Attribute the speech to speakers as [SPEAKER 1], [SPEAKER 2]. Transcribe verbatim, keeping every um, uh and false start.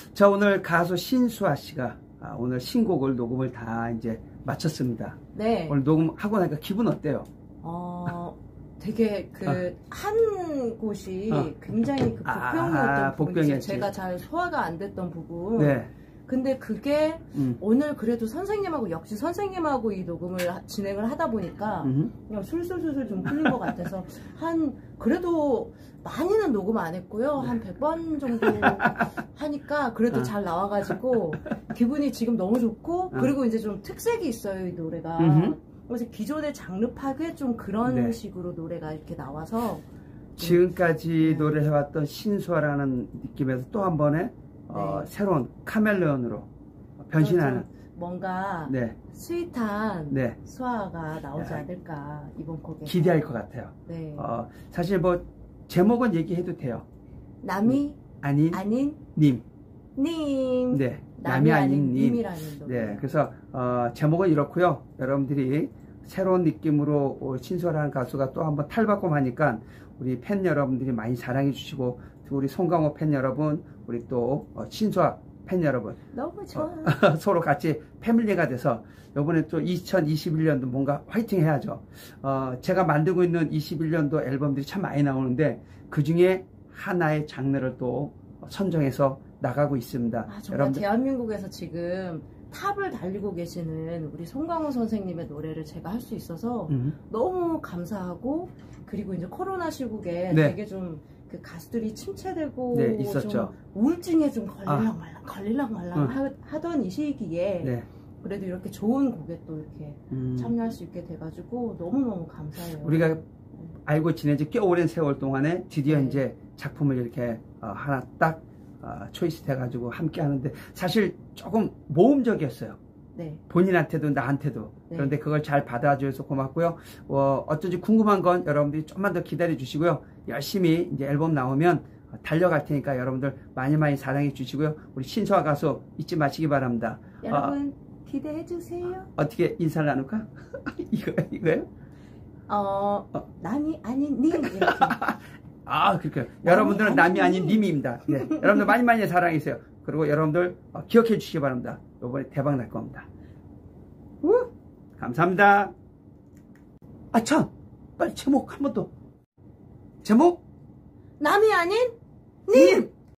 [SPEAKER 1] 자, 오늘 가수 신수아 씨가 아, 오늘 신곡을 녹음을 다 이제 마쳤습니다.
[SPEAKER 2] 네.
[SPEAKER 1] 오늘 녹음하고 나니까 기분 어때요?
[SPEAKER 2] 어, 되게 그 한 어. 곳이
[SPEAKER 1] 어.
[SPEAKER 2] 굉장히 그 복병이었던
[SPEAKER 1] 아,
[SPEAKER 2] 부분이 제가 잘 소화가 안 됐던 부분.
[SPEAKER 1] 네.
[SPEAKER 2] 근데 그게
[SPEAKER 1] 음.
[SPEAKER 2] 오늘 그래도 선생님하고 역시 선생님하고 이 녹음을 하, 진행을 하다 보니까 음. 그냥 술술술술 좀 풀린 것 같아서 한 그래도 많이는 녹음 안 했고요. 한 백 번 정도 하니까 그래도 어. 잘 나와가지고 기분이 지금 너무 좋고 어. 그리고 이제 좀 특색이 있어요, 이 노래가. 음흠. 그래서 기존의 장르 파괴 좀 그런 네. 식으로 노래가 이렇게 나와서
[SPEAKER 1] 지금까지
[SPEAKER 2] 네.
[SPEAKER 1] 노래해왔던 신수아라는 느낌에서 또 한 번의 네. 어, 새로운 카멜레온으로 변신하는
[SPEAKER 2] 뭔가 네. 스윗한 네. 수아가 나오지 네. 않을까 이번 곡에
[SPEAKER 1] 기대할 것 같아요. 네. 어, 사실 뭐 제목은 얘기해도 돼요.
[SPEAKER 2] 남이
[SPEAKER 1] 아닌
[SPEAKER 2] 아닌
[SPEAKER 1] 님.
[SPEAKER 2] 님.
[SPEAKER 1] 네.
[SPEAKER 2] 남이, 남이 아닌 님. 님이라는 노래.
[SPEAKER 1] 네. 그래서 어, 제목은 이렇고요. 여러분들이 새로운 느낌으로 신수아라는 가수가 또 한번 탈바꿈하니까 우리 팬 여러분들이 많이 사랑해 주시고 우리 송강호 팬 여러분, 우리 또 신수아 팬 여러분
[SPEAKER 2] 너무 좋아.
[SPEAKER 1] 어, 서로 같이 패밀리가 돼서 이번에 또 이천이십일 년도 뭔가 화이팅 해야죠. 어, 제가 만들고 있는 이십일 년도 앨범들이 참 많이 나오는데 그 중에 하나의 장르를 또 선정해서 나가고 있습니다.
[SPEAKER 2] 아, 정말 여러분들, 대한민국에서 지금 탑을 달리고 계시는 우리 송강호 선생님의 노래를 제가 할 수 있어서 음. 너무 감사하고 그리고 이제 코로나 시국에 네. 되게 좀 그 가수들이 침체되고
[SPEAKER 1] 네, 있었죠.
[SPEAKER 2] 좀 우울증에 좀 걸릴랑 말랑 아. 걸릴랑 말랑 응. 하던 이 시기에 네. 그래도 이렇게 좋은 곡에 또 이렇게 음. 참여할 수 있게 돼가지고 너무너무 감사해요.
[SPEAKER 1] 우리가 알고 지낸 지 꽤 오랜 세월 동안에 드디어 네. 이제 작품을 이렇게 어, 하나 딱 어, 초이스 돼가지고 함께 하는데 사실 조금 모험적이었어요. 네. 본인한테도 나한테도 네. 그런데 그걸 잘 받아줘서 고맙고요. 어, 어쩐지 궁금한 건 여러분들이 좀만 더 기다려 주시고요. 열심히 이제 앨범 나오면 달려갈 테니까 여러분들 많이 많이 사랑해 주시고요. 우리 신수아 가수 잊지 마시기 바랍니다.
[SPEAKER 2] 여러분 어, 기대해 주세요.
[SPEAKER 1] 어떻게 인사를 나눌까? 이거 이거요?
[SPEAKER 2] 어, 어 남이 아닌 님 이렇게.
[SPEAKER 1] 아, 그렇게요. 여러분들은 남이 아닌 님입니다. 네. 여러분들 많이 많이 사랑해주세요. 그리고 여러분들 어, 기억해 주시기 바랍니다. 이번에 대박 날 겁니다. 우! 감사합니다. 아, 참! 빨리 제목 한 번 더. 제목?
[SPEAKER 2] 남이 아닌 님!